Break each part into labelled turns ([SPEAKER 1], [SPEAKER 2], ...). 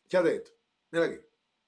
[SPEAKER 1] Fíjate esto. Mira aquí.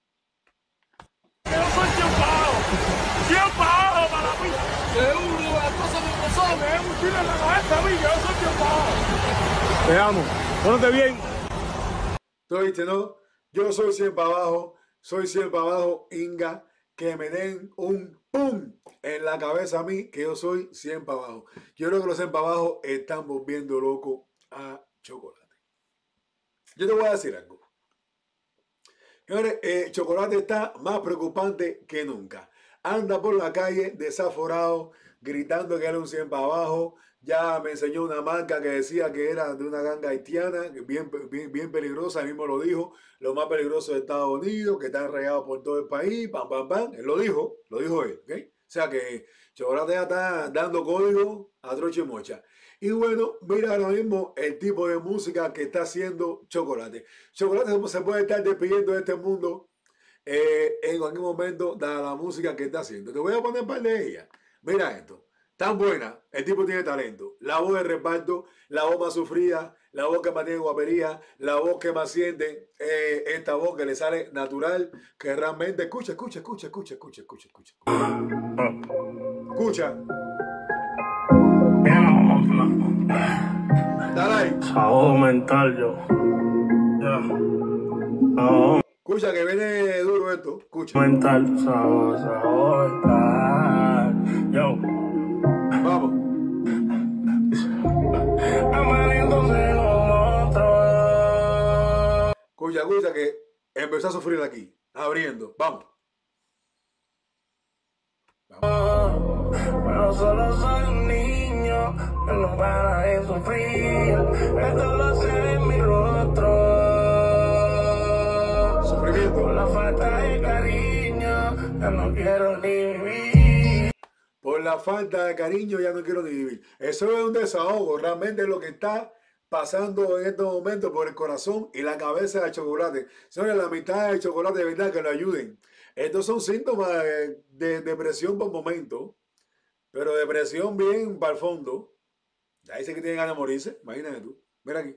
[SPEAKER 2] Yo soy 100 pavos para mí. Seguro, las cosas me pasó, me es un tiro en la cabeza a mí, yo soy 100 pavos. Te amo. Póntate bien.
[SPEAKER 1] ¿Tú viste, no? Yo soy 100 para abajo, soy 100 para abajo, Inga, que me den un pum en la cabeza a mí, que yo soy 100 para abajo. Yo creo que los 100 para abajo están volviendo loco a Chocolate. Yo te voy a decir algo. Señores, Chocolate está más preocupante que nunca. Anda por la calle desaforado, gritando que era un 100 para abajo. Ya me enseñó una marca que decía que era de una ganga haitiana, bien peligrosa, él mismo lo dijo, lo más peligroso de Estados Unidos, que están regados por todo el país, pam, pam, pam. Él lo dijo él, ¿ok? O sea que Chocolate ya está dando código a troche y mocha. Y bueno, mira ahora mismo el tipo de música que está haciendo Chocolate. Chocolate se puede estar despidiendo de este mundo en cualquier momento, dada la música que está haciendo. Te voy a poner un par de ellas. Mira esto. Tan buena. El tipo tiene talento. La voz de reparto, la voz más sufrida, la voz que más tiene guapería, la voz que más siente, esta voz que le sale natural, que realmente escucha. Escucha. Dale ahí.
[SPEAKER 2] Sábado mental, yo. Sábado
[SPEAKER 1] Escucha que viene duro esto. Escucha.
[SPEAKER 2] mental, sábado mental. Yo.
[SPEAKER 1] Vamos.
[SPEAKER 2] Amaneándose los otros.
[SPEAKER 1] Escucha que empezó a sufrir aquí. Abriendo. Vamos.
[SPEAKER 2] Pero solo soy un niño que no para de sufrir. Esto lo sé en mi rostro.
[SPEAKER 1] Sufrimiento.
[SPEAKER 2] Por la falta de cariño, yo no quiero ni vivir.
[SPEAKER 1] Por la falta de cariño ya no quiero ni vivir. Eso es un desahogo. Realmente es lo que está pasando en estos momentos por el corazón y la cabeza de Chocolate. Señores, la mitad de Chocolate, de verdad, que lo ayuden. Estos son síntomas de depresión por momento, pero depresión bien para el fondo. Ya dice que tiene ganas de morirse. Imagínate tú. Mira aquí.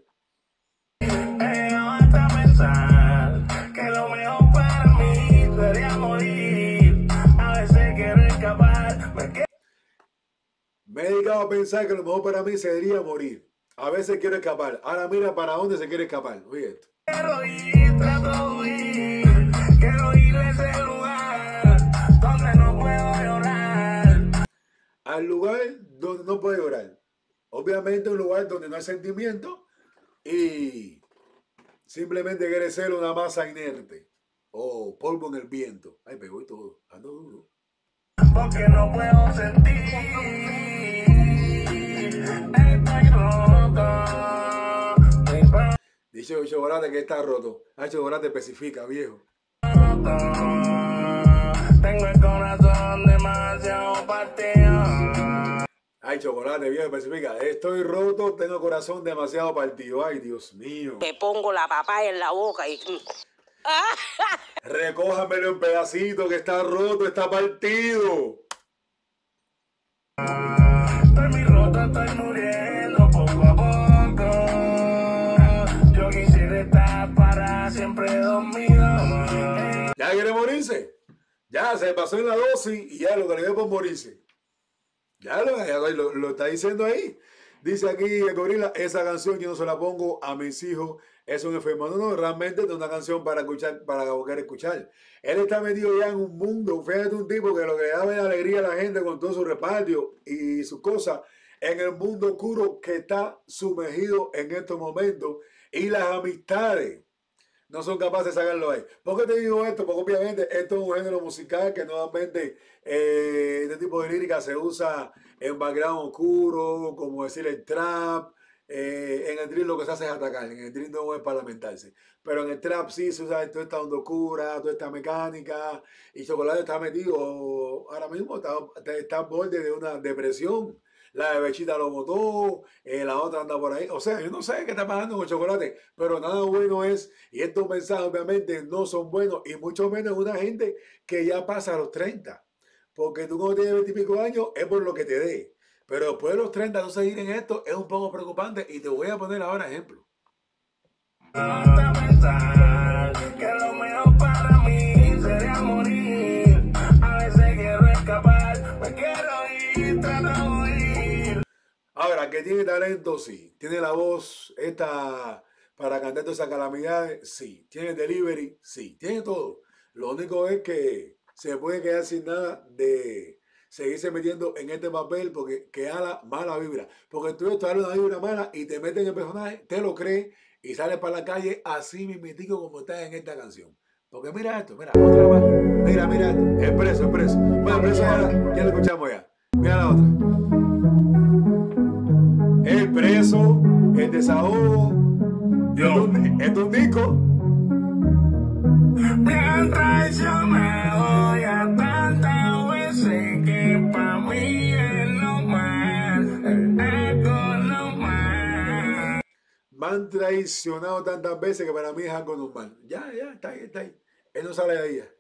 [SPEAKER 2] Hasta pensar que lo mejor para mí sería morir. A veces quiero escapar.
[SPEAKER 1] Me he dedicado a pensar que lo mejor para mí sería morir. A veces quiero escapar. Ahora mira para dónde se quiere escapar. Oye esto.
[SPEAKER 2] Quiero ir, trato de huir. Quiero ir a ese lugar donde no puedo llorar.
[SPEAKER 1] Al lugar donde no puede llorar. Obviamente un lugar donde no hay sentimiento y simplemente quiere ser una masa inerte o polvo en el viento. Ay, pegó y todo. Ando duro.
[SPEAKER 2] Porque no puedo sentir. Estoy roto.
[SPEAKER 1] Dice Chocolate que está roto. Ah, Chocolate especifica, viejo.
[SPEAKER 2] Tengo el corazón demasiado partido.
[SPEAKER 1] Ay, Chocolate, viejo, especifica. Estoy roto, tengo el corazón demasiado partido. Ay, Dios mío.
[SPEAKER 3] Te pongo la papaya en la boca y...
[SPEAKER 1] Recójamelo en pedacitos que está roto, está partido.
[SPEAKER 2] Estoy muy roto, estoy muriendo poco a poco. Yo quisiera estar para siempre dormido.
[SPEAKER 1] Ya quiere morirse. Ya se pasó en la dosis y ya lo que le dio por morirse. Ya lo está diciendo ahí. Dice aquí el Gorila, esa canción yo no se la pongo a mis hijos. Es un enfermo. No, realmente es una canción para escuchar, para querer escuchar. Él está metido ya en un mundo. Fíjate, un tipo que lo que le da alegría a la gente con todo su reparto y sus cosas en el mundo oscuro que está sumergido en estos momentos. Y las amistades no son capaces de sacarlo ahí. ¿Por qué te digo esto? Porque obviamente esto es un género musical que nuevamente este tipo de lírica se usa en background oscuro, como decir el trap. En el drill lo que se hace es atacar, en el drill no es para lamentarse. Pero en el trap sí se usa toda esta onda oscura, toda esta mecánica. Y Chocolate está metido, ahora mismo está al borde de una depresión. La de Bechita lo botó, la otra anda por ahí. O sea, yo no sé qué está pasando con Chocolate, pero nada bueno es. Y estos mensajes obviamente no son buenos, y mucho menos una gente que ya pasa a los 30. Porque tú cuando tienes 20 y pico años es por lo que te dé. Pero después de los 30 no seguir en esto es un poco preocupante y te voy a poner ahora ejemplo.
[SPEAKER 2] Hasta pensar
[SPEAKER 1] que tiene talento, sí. Tiene la voz esta para cantar todas esas calamidades, sí. Tiene delivery, sí. Tiene todo. Lo único es que se puede quedar sin nada de seguirse metiendo en este papel porque queda mala vibra. Porque tú estás dando una vibra mala y te metes en el personaje, te lo crees y sales para la calle así mismitico como estás en esta canción. Porque mira esto, mira, otra más. Mira esto. El preso. Bueno, el preso ya lo escuchamos ya. Mira la otra. El preso, el desahogo, es un disco.
[SPEAKER 2] Me han traicionado ya tantas veces que pa' mí es normal, algo normal.
[SPEAKER 1] Me han traicionado tantas veces que para mí es algo normal. Ya, está ahí. Él no sale de ahí ya.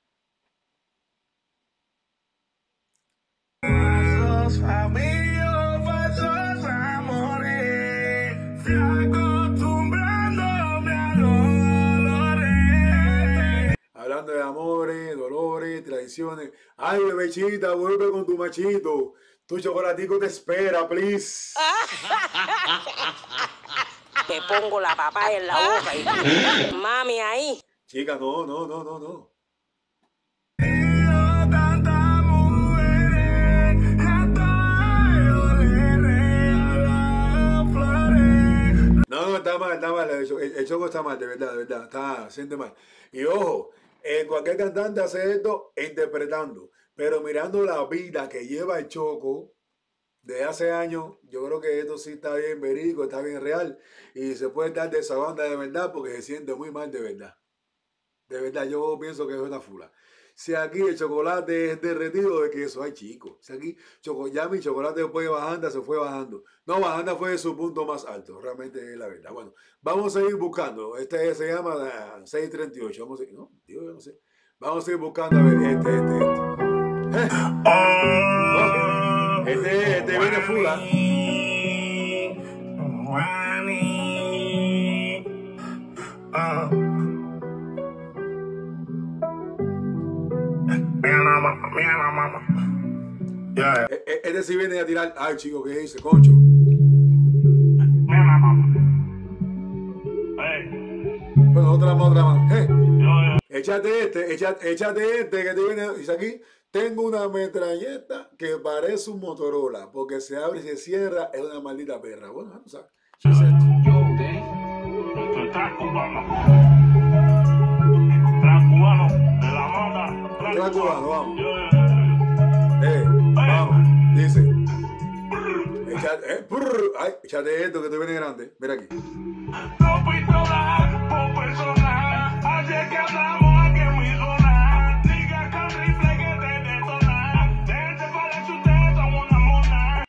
[SPEAKER 2] Falsos amigos, falsos amores, fui acostumbrándome a los dolores.
[SPEAKER 1] Hablando de amores, dolores, traiciones. Ay, bebechita, vuelve con tu machito. Tu chocolatico te espera, please.
[SPEAKER 3] Te pongo la papaya en la boca y tú, mami, ahí.
[SPEAKER 1] Chica, no.
[SPEAKER 2] Tantas mujeres, hasta yo le regalo flores.
[SPEAKER 1] No, está mal. El choco está mal, de verdad. Siente mal. Y ojo, cualquier cantante hace esto interpretando. Pero mirando la vida que lleva el Choco de hace años, yo creo que esto sí está bien verídico, está bien real. Y se puede dar de esa banda de verdad porque se siente muy mal de verdad. De verdad, yo pienso que es una fula. Si aquí el chocolate es derretido de queso, ay chico. Si aquí ya mi chocolate después de bajanda se fue bajando. No, bajanda fue su punto más alto, realmente es la verdad. Bueno, vamos a ir buscando. Este se llama 638. Vamos a ir, no, digo, yo no sé. Vamos a ir buscando a ver este. No, este viene fula.
[SPEAKER 2] Mira la mamá. Yeah.
[SPEAKER 1] Este sí viene a tirar. Ay, chico, ¿qué dice, concho?
[SPEAKER 2] Mira la mamá.
[SPEAKER 1] Bueno, otra más.
[SPEAKER 2] Yo.
[SPEAKER 1] Échate este que te viene. Dice aquí, tengo una metralleta que parece un Motorola, porque se abre y se cierra, es una maldita perra. Bueno, no sabes. ¿Qué es esto?
[SPEAKER 2] Esto es trap cubano. Trap cubano de la mata.
[SPEAKER 1] Trap cubano, vamos.
[SPEAKER 2] Yeah.
[SPEAKER 1] Vamos, dice. Échate esto que te viene grande. Mira aquí.
[SPEAKER 2] Dos pistolas por persona. Ayer que hablamos aquí en mi zona. Diga con rifle que te detona. Déjense para que ustedes son una mona.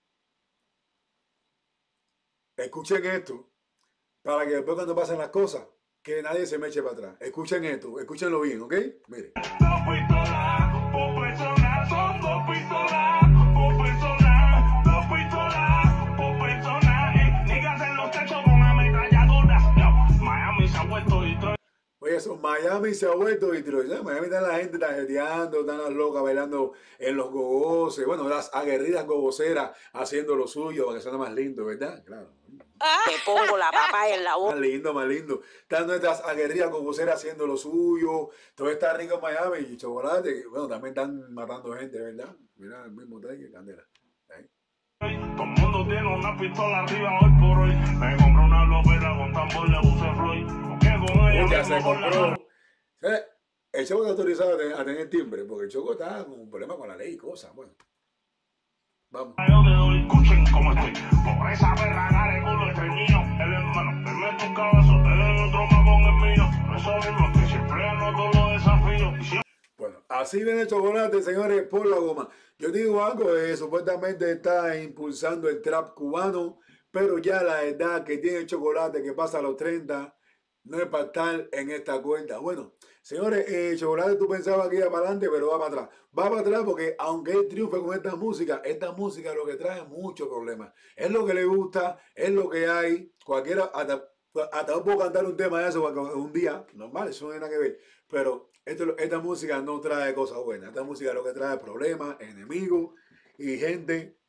[SPEAKER 1] Escuchen esto, para que después cuando pasen las cosas, que nadie se me eche para atrás. Escuchen esto, escúchenlo bien, ¿ok? Mire.
[SPEAKER 2] Dos pistolas por persona. Son dos pistolas por persona. Dos pistolas por persona. Niggas en los techos con ametralladoras. Miami se ha vuelto Detroit.
[SPEAKER 1] Oye, eso, Miami se ha vuelto Detroit. ¿Eh? Miami está la gente tarjeteando, están las locas bailando en los gogoses. Bueno, las aguerridas gogoseras haciendo lo suyo para que suene más lindo, ¿verdad? Claro.
[SPEAKER 3] Te pongo la papaya en la boca.
[SPEAKER 1] Más lindo. Están nuestras aguerridas gogoseras haciendo lo suyo. Todo está rico en Miami y chocolate. Bueno, también están matando gente, ¿verdad? Mira el mismo tanque, candela.
[SPEAKER 2] Todo el mundo tiene una pistola arriba hoy por hoy. Me compré una lopera con tambor, le puse Floyd. Porque con ella
[SPEAKER 1] Ya se
[SPEAKER 2] mismo con la
[SPEAKER 1] compró.
[SPEAKER 2] mano.
[SPEAKER 1] El Choco está autorizado a tener timbre, porque el Choco está con un problema con la ley y cosas. Bueno, vamos.
[SPEAKER 2] Yo te doy, escuchen cómo estoy. Por esa perra, dale culo estreñido. El hermano, te meto un cabazo, te doy otro más con el mío. Eso mismo, que siempre anoto los desafíos.
[SPEAKER 1] Bueno, así viene el chocolate, señores, por la goma. Yo digo algo, supuestamente está impulsando el trap cubano, pero ya la edad que tiene el chocolate, que pasa a los 30, no es para estar en esta cuenta. Bueno, señores, el chocolate tú pensabas que iba para adelante, pero va para atrás. Va para atrás porque aunque él triunfe con esta música lo que trae es muchos problemas. Es lo que le gusta, es lo que hay. Cualquiera, hasta no puedo cantar un tema de eso un día, normal, eso no tiene nada que ver. Pero esta música no trae cosas buenas. Esta música lo que trae es problemas, enemigos y gente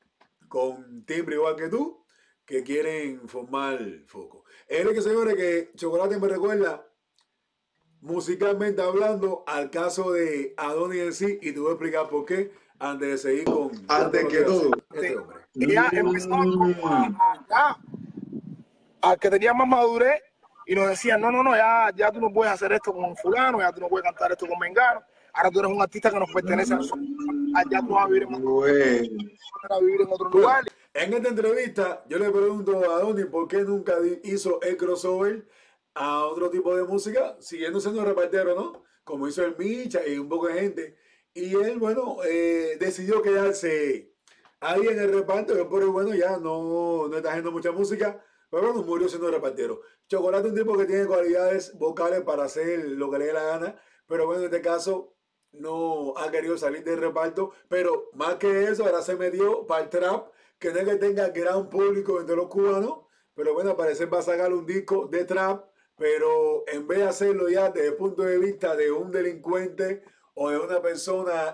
[SPEAKER 1] con timbre igual que tú, que quieren formar foco. Es que, señores, que Chocolate me recuerda, musicalmente hablando, al caso de Adonis en sí, y te voy a explicar por qué, antes de seguir con
[SPEAKER 4] Antes que todo.
[SPEAKER 1] este hombre.
[SPEAKER 2] Y ya empezaba como a que tenía más madurez y nos decían, no, ya tú no puedes hacer esto con fulano, ya tú no puedes cantar esto con mengano, ahora tú eres un artista que nos pertenece a nosotros, ya tú vas a vivir en otro lugar.
[SPEAKER 1] En esta entrevista, yo le pregunto a Adonis por qué nunca hizo el crossover a otro tipo de música, siguiendo siendo repartero, ¿no? Como hizo el Micha y un poco de gente. Y él, bueno, decidió quedarse ahí en el reparto, pero bueno, ya no está haciendo mucha música, pero bueno, murió siendo repartero. Chocolate es un tipo que tiene cualidades vocales para hacer lo que le dé la gana, pero bueno, en este caso no ha querido salir del reparto, pero más que eso, ahora se metió para el trap, que no es que tenga gran público entre los cubanos, pero bueno, al parecer va a sacar un disco de trap, pero en vez de hacerlo ya desde el punto de vista de un delincuente o de una persona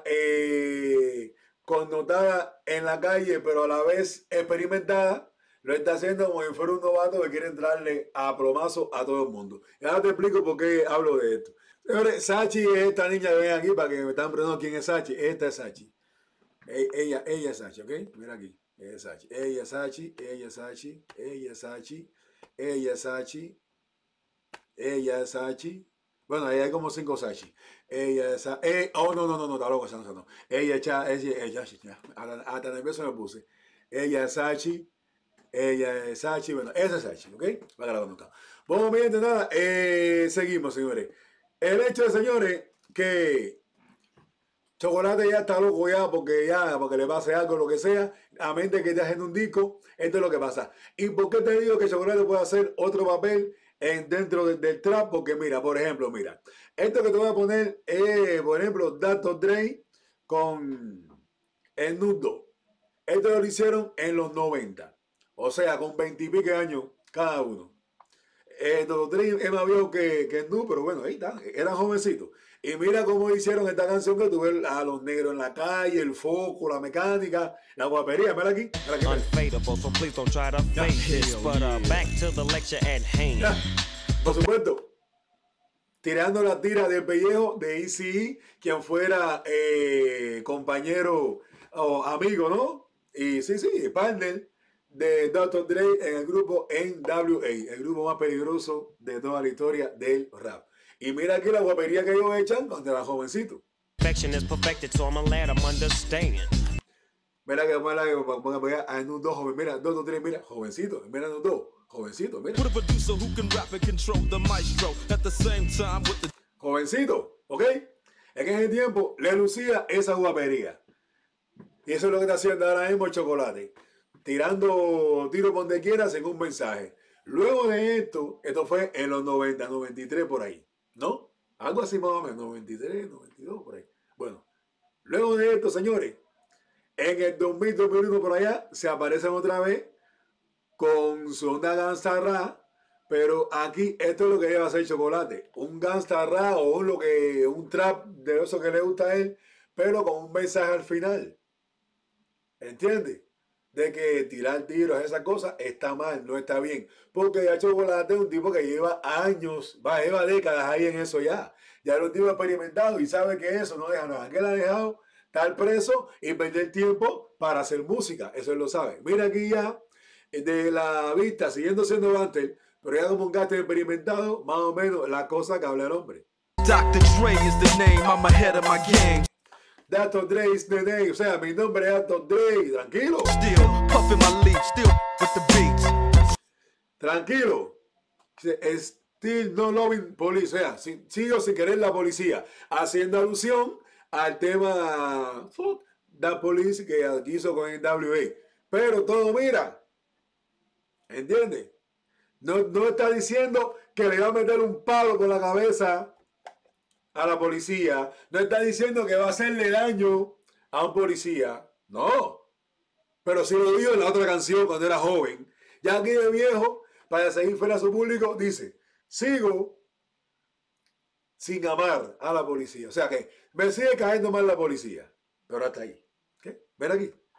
[SPEAKER 1] connotada en la calle, pero a la vez experimentada, lo está haciendo como si fuera un novato que quiere entrarle a plomazo a todo el mundo. Y ahora te explico por qué hablo de esto. Señores, Sachi es esta niña que ven aquí para que me están preguntando quién es Sachi. Esta es Sachi. Ella es Sachi, ¿ok? Mira aquí. Ella es Sachi. Ella es Sachi. Ella es Sachi. Ella es Sachi. Ella es Sachi. Ella es Sachi. Bueno, ahí hay como 5 Sachi. Ella es oh, no, está loco, esa no. Ella es hasta nervioso me puse. Ella es Sachi. Ella es Sachi. Bueno, esa es Sachi, ¿ok? Para que la conozcan. Bueno, miren, nada. Seguimos, señores. El hecho, señores, que Chocolate ya está loco ya porque le pase algo, lo que sea, a mente que esté haciendo un disco, esto es lo que pasa. ¿Y por qué te digo que Chocolate puede hacer otro papel dentro del trap? Porque mira, por ejemplo, esto que te voy a poner es, por ejemplo, Dr. Dre con el Nudo. Esto lo hicieron en los 90, o sea, con 20 y pico años cada uno. Dr. Dre es más viejo que el Nudo, pero bueno, ahí está, eran jovencitos. Y mira cómo hicieron esta canción que tuve a los negros en la calle, el foco, la mecánica, la guapería. Mira aquí.
[SPEAKER 5] Unfadable, so please don't try to fake this. But back to the lecture at hand.
[SPEAKER 1] Por supuesto, tirando la tira del pellejo de ECE, quien fuera compañero o amigo, ¿no? Y sí, partner de Dr. Dre en el grupo NWA, el grupo más peligroso de toda la historia del rap. Y mira aquí la guapería que ellos echan cuando era jovencito.
[SPEAKER 5] Perfection is perfected, so I'm a lad, I'm understand.
[SPEAKER 1] Mira que van a pegar a un dos joven. Mira, 2, 3, mira, jovencito. Mira, un dos, jovencito, mira. Jovencito, ¿ok? En ese tiempo le lucía esa guapería. Y eso es lo que está haciendo ahora mismo el Chocolate. Tirando tiro por donde quiera según un mensaje. Luego de esto fue en los 90, 93 por ahí, ¿no? Algo así más o menos, 93, 92 por ahí. Bueno, luego de esto, señores, en el 2000, 2001 por allá, se aparecen otra vez con su onda Gangsta Rap, pero aquí esto es lo que lleva a hacer Chocolate. Un Gangsta Rap o un trap de eso que le gusta a él, pero con un mensaje al final. ¿Entiendes? De que tirar tiros, esas cosas, está mal, no está bien. Porque ya Chocolate es un tipo que lleva años, lleva décadas ahí en eso ya. Ya es un tipo experimentado y sabe que eso no deja nada. Que él ha dejado estar preso y perder tiempo para hacer música. Eso él lo sabe. Mira aquí ya, de la vista, siguiendo siendo Banter, pero ya como un gasto experimentado, más o menos la cosa que habla el hombre.
[SPEAKER 6] Dr. Dre is the name, I'm ahead of my gang.
[SPEAKER 1] Dr. Dre is the name, o sea, mi nombre es Dr. Dre, tranquilo.
[SPEAKER 6] Still puffing my leaf, still with the beats.
[SPEAKER 1] Tranquilo. Still no loving police, o sea, sigo sin querer la policía, haciendo alusión al tema da police que hizo con el NWA. Pero todo mira, ¿entiendes? No está diciendo que le va a meter un palo por la cabeza a la policía, no está diciendo que va a hacerle daño a un policía, no, pero sí lo dijo en la otra canción cuando era joven. Ya aquí de viejo, para seguir fiel a su público, dice, sigo sin amar a la policía, o sea que me sigue cayendo mal la policía, pero hasta ahí. ¿Qué? Ven aquí.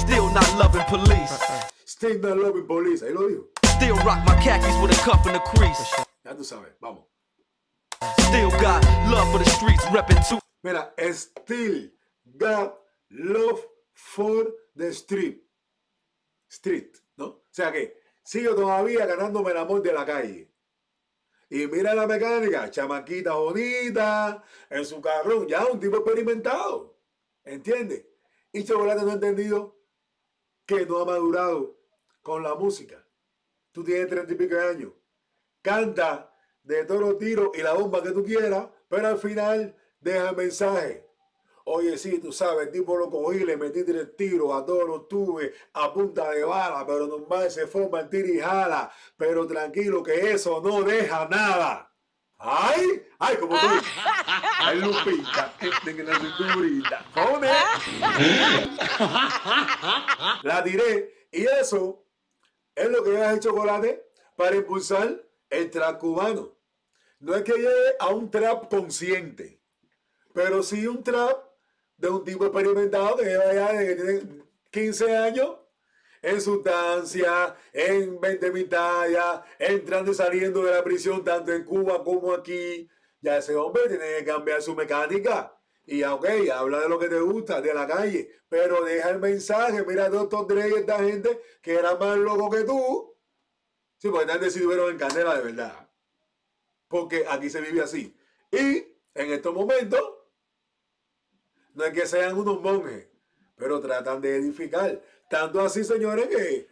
[SPEAKER 6] Still not loving police.
[SPEAKER 1] Still not loving police. Ahí lo digo.
[SPEAKER 6] Still rock my khakis with a cuff and a crease.
[SPEAKER 1] Ya tú sabes. Vamos.
[SPEAKER 6] Still got love for the streets, reppin' too.
[SPEAKER 1] Mira, still got love for the street. Street, ¿no? O sea que sigo todavía ganándome el amor de la calle. Y mira la mecánica, chamaquita bonita, en su carrón, ya un tipo experimentado. ¿Entiendes? Y Chocolate no ha entendido que no ha madurado con la música. Tú tienes 30 y pico de años. Canta de todos los tiros y la bomba que tú quieras, pero al final deja el mensaje. Oye, sí, tú sabes, el tipo lo cogí, le metí 3 tiros, a todos los tuve a punta de bala, pero normal se forma el tiro y jala. Pero tranquilo que eso no deja nada. ¡Ay! ¡Ay, como tú! ¡Ay, Lupita! En la cinturita. ¡Joder! La tiré. Y eso es lo que hace Chocolate para impulsar el trap cubano. No es que llegue a un trap consciente, pero sí un trap de un tipo experimentado que lleva ya desde que tiene 15 años en sustancia, en 20 mitad, entrando y saliendo de la prisión tanto en Cuba como aquí. Ya ese hombre tiene que cambiar su mecánica. Y ya, ok, habla de lo que te gusta, de la calle, pero deja el mensaje. Mira todos estos Dre y esta gente que eran más locos que tú. Sí, porque están decidieron en candela de verdad. Porque aquí se vive así. Y en estos momentos, no es que sean unos monjes, pero tratan de edificar. Tanto así, señores, que...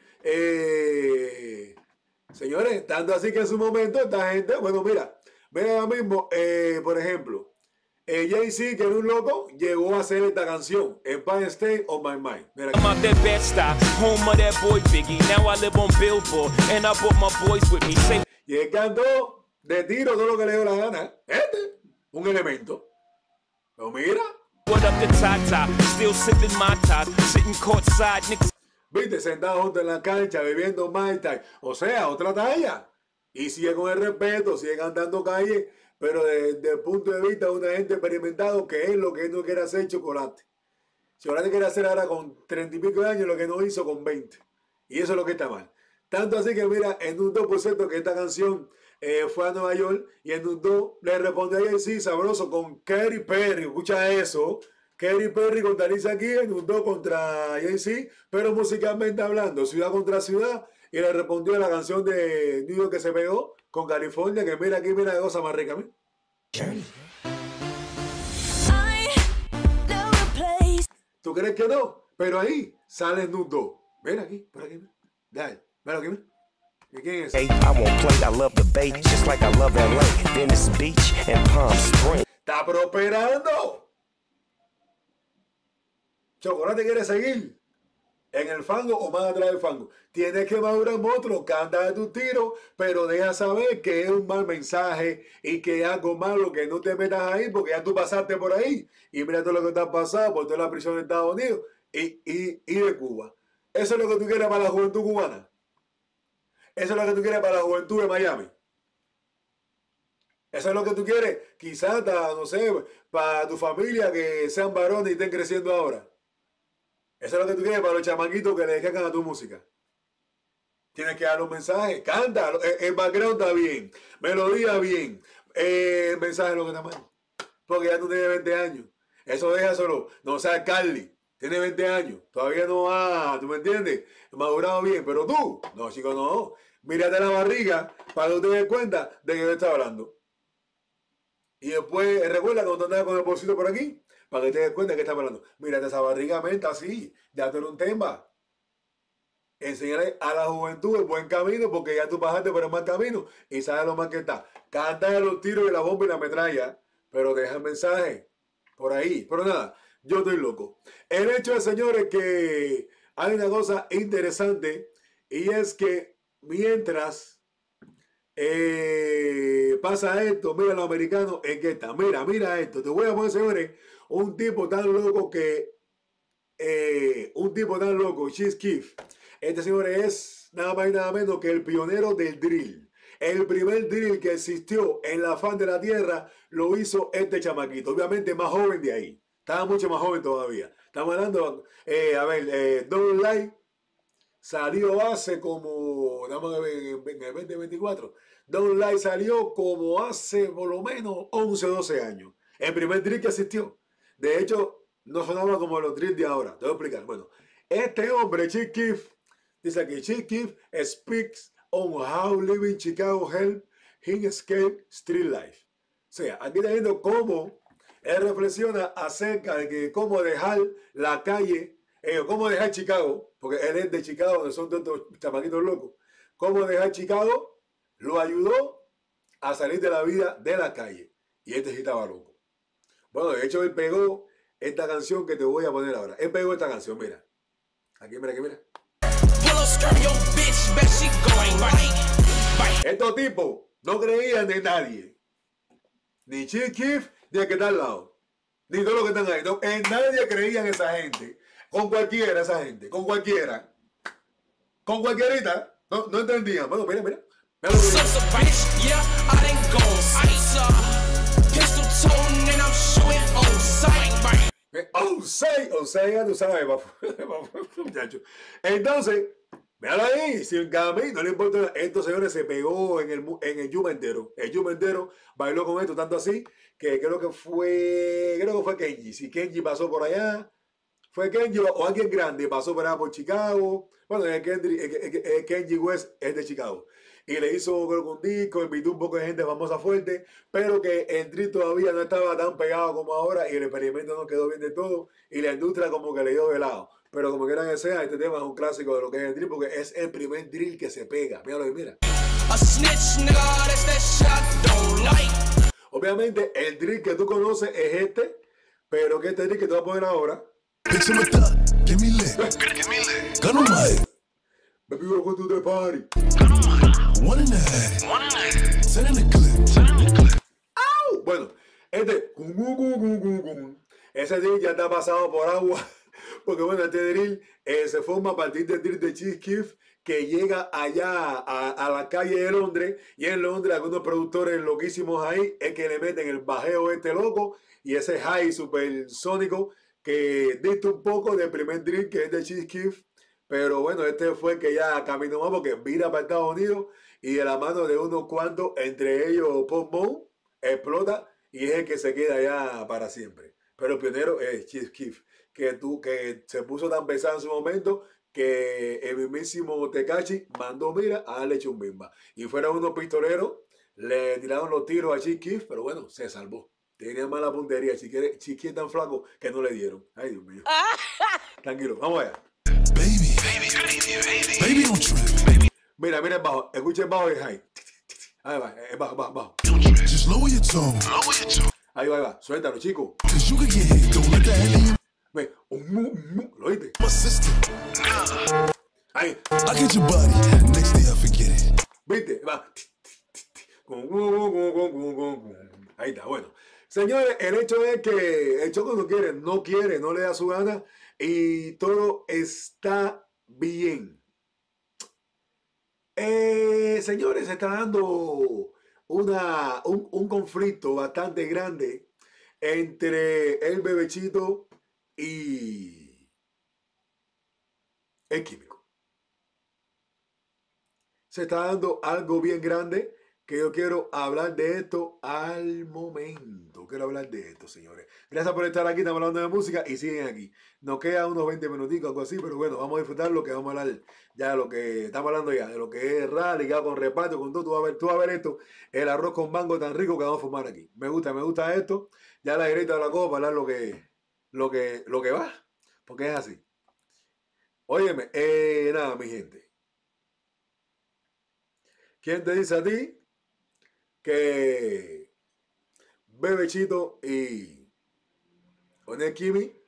[SPEAKER 1] señores, tanto así que en su momento esta gente... Bueno, mira ahora mismo, por ejemplo, Jay-Z, que era un loco, llegó a hacer esta canción, Empire State on My Mind. Mira aquí.
[SPEAKER 5] I'm out that Bed-Stuy, home of that boy Biggie. Now I live on Billboard, and I brought my boys with me. Say
[SPEAKER 1] Y él cantó de tiro todo lo que le dio la gana. Un elemento. Pero mira...
[SPEAKER 5] what up the Tata, still sipping my top, sitting courtside, niggas.
[SPEAKER 1] Viste, sentado junto en la cancha, bebiendo Mai Tai. O sea, otra talla. Y sigue con el respeto, sigue cantando calle, pero desde el punto de vista de una gente experimentado, que es lo que él no quiere hacer Chocolate. Chocolate quiere hacer ahora con 30 y pico de años lo que no hizo con 20. Y eso es lo que está mal. Tanto así que mira, en un 2% que esta canción fue a Nueva York y en un 2 le respondió a Jay-Z sabroso con Katy Perry. Escucha eso. Katy Perry contra Alicia Keys en un 2 contra Jay-Z, pero musicalmente hablando, ciudad contra ciudad. Y le respondió a la canción de New York que se pegó con California, que mira aquí, mira de cosa más rica. ¿Mí? ¿Tú crees que no? Pero ahí sale en un 2. Ven aquí, por aquí. Dale, ven aquí. ¿Y quién es?
[SPEAKER 4] I won't play, I love the bay, just like I love LA, Venice Beach and Palm Springs.
[SPEAKER 1] ¡Está prosperando! Chocolate quiere seguir en el fango o más atrás del fango. Tienes que madurar monstruo, canta de tus tiros, pero deja saber que es un mal mensaje y que es algo malo, que no te metas ahí porque ya tú pasaste por ahí. Y mira todo lo que te ha pasado por toda la prisión de Estados Unidos y de Cuba. Eso es lo que tú quieres para la juventud cubana. Eso es lo que tú quieres para la juventud de Miami. Eso es lo que tú quieres, quizás, no sé, para tu familia que sean varones y estén creciendo ahora. Eso es lo que tú quieres para los chamaquitos que le descargan a tu música. Tienes que dar un mensaje, canta, el background está bien, melodía bien, el mensaje es lo que está mal. Porque ya tú tienes 20 años. Eso déjaselo, no seas Carly. Tiene 20 años, todavía no ha, ¿tú me entiendes? Madurado bien, pero tú, no, chico, no. Mírate la barriga para que te des cuenta de que yo estoy hablando. Y después, recuerda cuando andas con el bolsito por aquí, para que te des cuenta de que estás hablando. Mírate esa barriga, menta así, ya te lo un tema. Enseñarle a la juventud el buen camino, porque ya tú pasaste por el mal camino y sabes lo mal que está. Canta los tiros y la bomba y la metralla, pero deja el mensaje por ahí. Pero nada, yo estoy loco. El hecho es, señores, que hay una cosa interesante y es que mientras pasa esto, mira los americanos en qué está. Mira esto. Te voy a poner, señores, un tipo tan loco Chief Keef. Este señor es nada más y nada menos que el pionero del drill. El primer drill que existió en la faz de la tierra lo hizo este chamaquito, obviamente más joven de ahí. Estaba mucho más joven todavía. Estamos hablando, Don't Lie salió hace como, estamos en el 2024. Don't Lie salió como hace por lo menos 11 o 12 años. El primer drill que existió. De hecho, no sonaba como los drills de ahora. Te voy a explicar. Bueno, este hombre, Chief Keef, dice aquí, Chief Keef speaks on how living Chicago helped him escape street life. O sea, aquí está viendo cómo él reflexiona acerca de que cómo dejar la calle, cómo dejar Chicago, porque él es de Chicago, donde son tantos chamaquitos locos. Cómo dejar Chicago lo ayudó a salir de la vida de la calle. Y este sí estaba loco. Bueno, de hecho, él pegó esta canción que te voy a poner ahora. Él pegó esta canción, mira. Aquí, mira. Estos tipos no creían en nadie. Ni Chief Keef, ni el que está al lado. Ni todos los que están ahí. No, en nadie creían esa gente. Con cualquiera esa gente. Con cualquiera. Con cualquierita. No entendían. Bueno, mira. Mira lo que dice. Osei, ya tú sabes, muchacho. Entonces, véalo ahí, sin camino, no le importa. Estos señores se pegó en el Yuma entero. El Yuma entero bailó con esto, tanto así, que creo que fue Kenji. Si Kenji pasó por allá, fue Kenji o alguien grande pasó por allá por Chicago. Bueno, el Kenji West es de Chicago. Y le hizo, creo que un disco, invitó un poco de gente famosa fuerte, pero que el drill todavía no estaba tan pegado como ahora y el experimento no quedó bien de todo y la industria como que le dio de lado. Pero como quiera que sea, este tema es un clásico de lo que es el drill porque es el primer drill que se pega. Míralo ahí, mira. Obviamente el drill que tú conoces es este, pero que este drill que te voy a poner ahora. Baby, we're going to the party. ¡Au! Bueno, ese drill ya está pasado por agua. Porque bueno, este drill se forma a partir del drill de Chief Keef que llega allá a la calle de Londres. Y en Londres algunos productores loquísimos ahí es que le meten el bajeo este loco y ese high supersónico que dista un poco del primer drill que es de Chief Keef. Pero bueno, este fue el que ya caminó más porque vira para Estados Unidos y de la mano de unos cuantos, entre ellos Pop Moe, explota y es el que se queda ya para siempre. Pero el pionero es Chief Keef, que se puso tan pesado en su momento que el mismísimo Tekashi mandó, mira, a darle chumbimba. Y fueron unos pistoleros, le tiraron los tiros a Chief Keef, pero bueno, se salvó. Tenía mala puntería, Chief Keef es tan flaco que no le dieron. Ay, Dios mío. Tranquilo, vamos allá. Baby, don't trip. Mira el bajo. Escucha el bajo y el high. Ahí va, el bajo. Just lower your tone. Ahí va. Suéltalo, chico. Ve, ¿lo oíste? Ahí. I get your body. Next day I forget it. ¿Viste? Va. Ahí está, bueno. Señores, el hecho es que el Choco no quiere, no le da su gana y todo está bien. Señores, se está dando un conflicto bastante grande entre el Bebechito y el Químico. Se está dando algo bien grande que yo quiero hablar de esto al momento. Quiero hablar de esto, señores. Gracias por estar aquí, estamos hablando de música y siguen aquí. Nos queda unos 20 minuticos, algo así, pero bueno, vamos a disfrutar lo que vamos a hablar ya de lo que estamos hablando ya, de lo que es rally, ligado con reparto, con todo. Tú vas a ver esto, el arroz con mango tan rico que vamos a formar aquí. Me gusta esto. Ya la directa de la copa para hablar lo que va, porque es así. Óyeme, nada, mi gente. ¿Quién te dice a ti que Bebechito y Onel Kimi